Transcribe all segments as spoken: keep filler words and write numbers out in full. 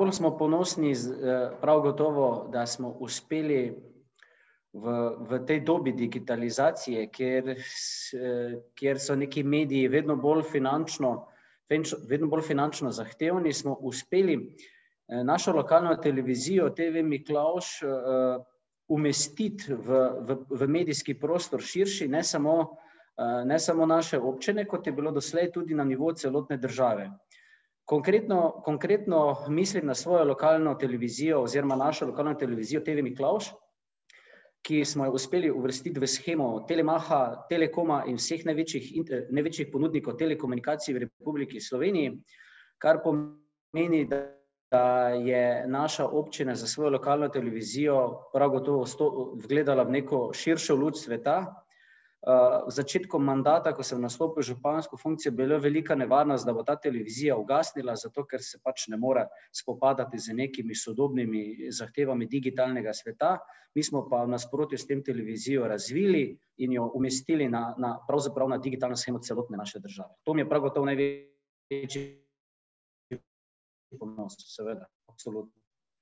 Najbolj smo ponosni prav gotovo, da smo uspeli v, v tej dobi digitalizacije, kjer, kjer so neki mediji vedno bolj finančno, vedno bolj finančno zahtevni, smo uspeli našo lokalno televizijo T V Miklavž umestiti v, v, v medijski prostor širši, ne samo, ne samo naše občine, kot je bilo doslej, tudi na nivo celotne države. Konkretno, konkretno mislim na svojo lokalno televizijo oziroma našo lokalno televizijo T V Miklavž, ki smo jo uspeli uvrstiti v shemo Telemacha, Telekoma in vseh največjih, največjih ponudnikov telekomunikacij v Republiki Sloveniji, kar pomeni, da da je naša občina za svojo lokalno televizijo prav gotovo vgledala v neko širšo luč sveta. V začetku mandata, ko sem nastopil župansko funkcijo, bila velika nevarnost, da bo ta televizija ugasnila, zato ker se pač ne more spopadati z nekimi sodobnimi zahtevami digitalnega sveta. Mi smo pa v nasprotju s tem televizijo razvili in jo umestili na, na, pravzaprav na digitalno shemo celotne naše države. To mi je prav gotovo največji ponos, seveda, absolutno.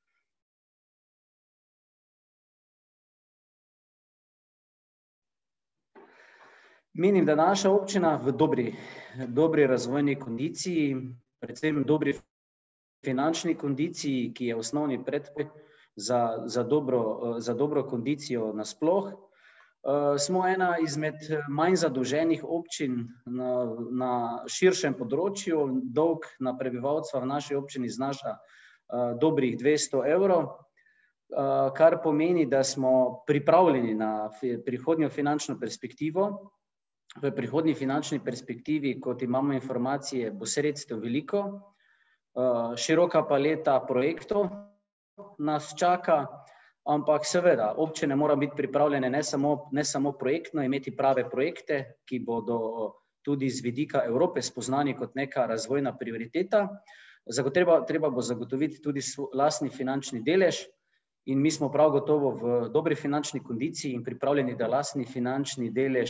Menim, da naša občina v dobri, dobri razvojni kondiciji, predvsem dobri finančni kondiciji, ki je osnovni predpogoj za, za, dobro, za dobro kondicijo nasploh. Smo ena izmed manj zadolženih občin na, na širšem področju. Dolg na prebivalca v naši občini znaša uh, dobrih dvesto evrov, uh, kar pomeni, da smo pripravljeni na prihodnjo finančno perspektivo. V prihodnji finančni perspektivi, kot imamo informacije, bo sredstev veliko, uh, široka paleta projektov nas čaka. Ampak seveda, občine morajo biti pripravljene ne samo, ne samo projektno, imeti prave projekte, ki bodo tudi z vidika Evrope spoznani kot neka razvojna prioriteta. Zagotovo, treba bo zagotoviti tudi lastni finančni delež in mi smo prav gotovo v dobri finančni kondiciji in pripravljeni, da lastni finančni delež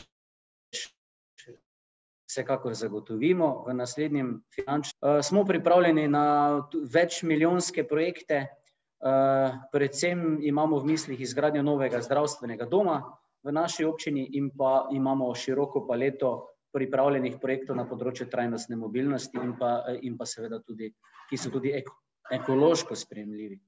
vsekakor zagotovimo v naslednjem finančnem. Smo pripravljeni na večmilijonske projekte. Uh, predvsem imamo v mislih izgradnjo novega zdravstvenega doma v naši občini in pa imamo široko paleto pripravljenih projektov na področju trajnostne mobilnosti in pa, in pa seveda tudi, ki so tudi eko, ekološko sprejemljivi.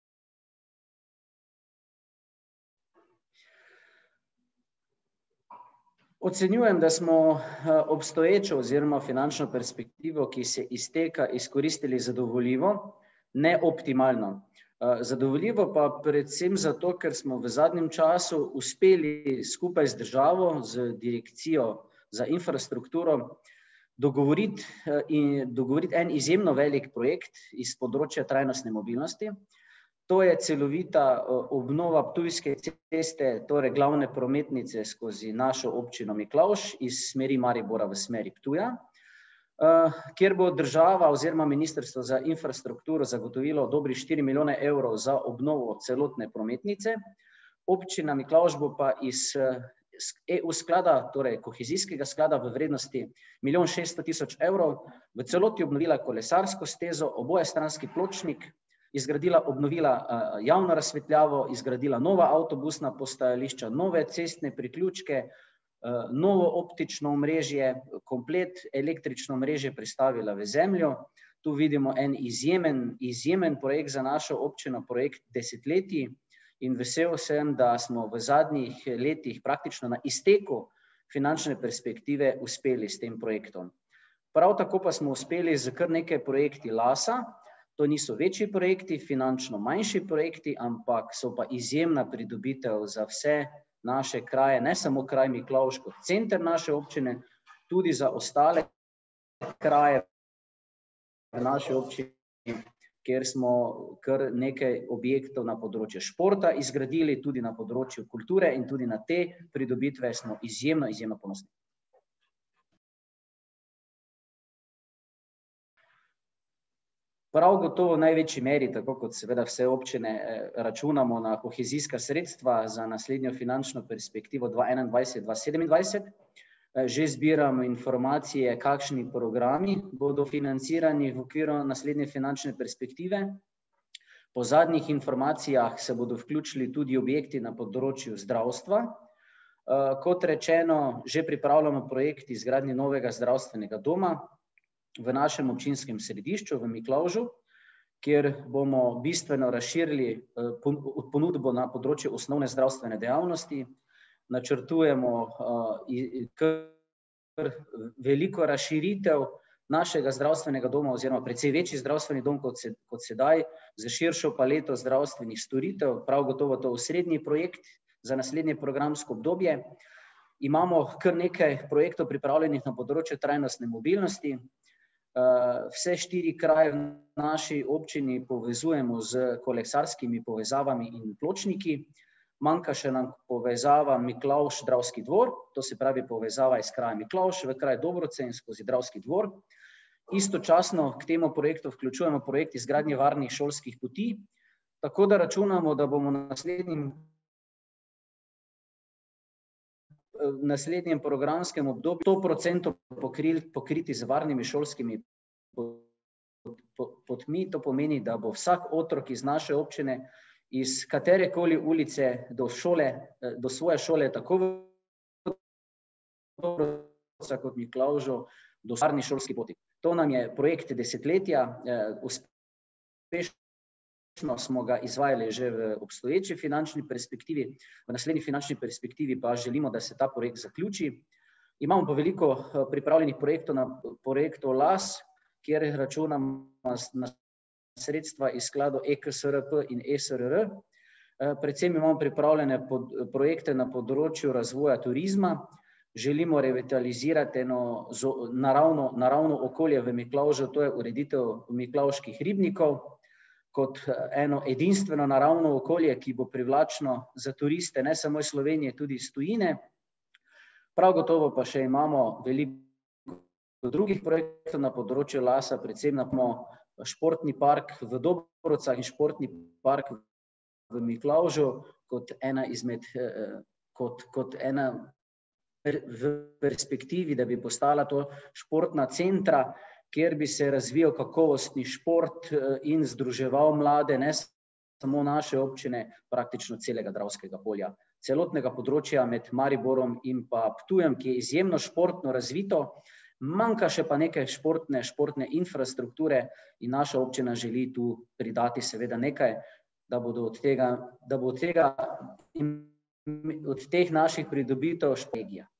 Ocenjujem, da smo obstoječo oziroma finančno perspektivo, ki se izteka, izkoristili zadovoljivo, ne optimalno. Zadovoljivo pa predvsem zato, ker smo v zadnjem času uspeli skupaj z državo, z direkcijo za infrastrukturo, dogovoriti, in, dogovoriti en izjemno velik projekt iz področja trajnostne mobilnosti. To je celovita obnova Ptujske ceste, torej glavne prometnice skozi našo občino Miklavž iz smeri Maribora v smeri Ptuja, kjer bo država oziroma Ministrstvo za infrastrukturo zagotovilo dobrih štiri milijone evrov za obnovo celotne prometnice. Občina Miklavž bo pa iz E U sklada, torej kohezijskega sklada v vrednosti milijon šeststo tisoč evrov, v celoti obnovila kolesarsko stezo, obojestranski pločnik, izgradila, obnovila javno razsvetljavo, izgradila nova avtobusna postajališča, nove cestne priključke, novo optično omrežje, komplet električno omrežje prestavila v zemljo. Tu vidimo en izjemen, izjemen projekt za našo občino, projekt desetletij in vesel sem, da smo v zadnjih letih praktično na izteku finančne perspektive uspeli s tem projektom. Prav tako pa smo uspeli z kar nekaj projekti LAS-a. To niso večji projekti, finančno manjši projekti, ampak so pa izjemna pridobitev za vse naše kraje, ne samo kraj Miklavž kot center naše občine, tudi za ostale kraje v naši občini, kjer smo kar nekaj objektov na področju športa izgradili, tudi na področju kulture in tudi na te pridobitve smo izjemno, izjemno ponosni. Prav gotovo v največji meri, tako kot seveda vse občine, računamo na kohezijska sredstva za naslednjo finančno perspektivo dva tisoč enaindvajset do dva tisoč sedemindvajset. Že zbiramo informacije, kakšni programi bodo financirani v okviru naslednje finančne perspektive. Po zadnjih informacijah se bodo vključili tudi objekti na področju zdravstva. Kot rečeno, že pripravljamo projekt izgradnje novega zdravstvenega doma v našem občinskem središču v Miklavžu, kjer bomo bistveno razširili ponudbo na področju osnovne zdravstvene dejavnosti. Načrtujemo kar veliko razširitev našega zdravstvenega doma oziroma precej večji zdravstveni dom kot sedaj, za širšo paleto zdravstvenih storitev, prav gotovo to osrednji projekt za naslednje programsko obdobje. Imamo kar nekaj projektov pripravljenih na področju trajnostne mobilnosti. Vse štiri kraje v naši občini povezujemo z kolesarskimi povezavami in pločniki. Manjka še nam povezava Miklavž-Dravski dvor, to se pravi povezava iz kraja Miklavž v kraj Dobrovce in skozi Dravski dvor. Istočasno k temu projektu vključujemo projekt izgradnje varnih šolskih poti, tako da računamo, da bomo na naslednjem v naslednjem programskem obdobju sto procentov pokriti z varnimi šolskimi potmi. To pomeni, da bo vsak otrok iz naše občine, iz katerekoli ulice do šole, do svoje šole, tako v Dobrovcah kot Miklavžu, do varni šolski poti. To nam je projekt desetletja, uspešno smo ga izvajali že v obstoječi finančni perspektivi, v naslednji finančni perspektivi pa želimo, da se ta projekt zaključi. Imamo pa veliko pripravljenih projektov na projektu L A S, kjer računamo na sredstva iz skladov E K S R P in E S R R. Predvsem imamo pripravljene projekte na področju razvoja turizma. Želimo revitalizirati eno naravno, naravno okolje v Miklavžu, to je ureditev miklavških ribnikov, kot eno edinstveno naravno okolje, ki bo privlačno za turiste, ne samo iz Slovenije, tudi iz tujine. Prav gotovo pa še imamo veliko drugih projektov na področju L A S-a, predvsem imamo športni park v Dobrovcah in športni park v Miklavžu kot ena izmed, kot, kot ena v perspektivi, da bi postala to športna centra, kjer bi se razvijal kakovostni šport in združeval mlade, ne samo naše občine, praktično celega Dravskega polja, celotnega področja med Mariborom in pa Ptujem, ki je izjemno športno razvito, manjka še pa nekaj športne, športne infrastrukture in naša občina želi tu pridati seveda nekaj, da bodo od tega, da bo od tega, od teh naših pridobitev špegija.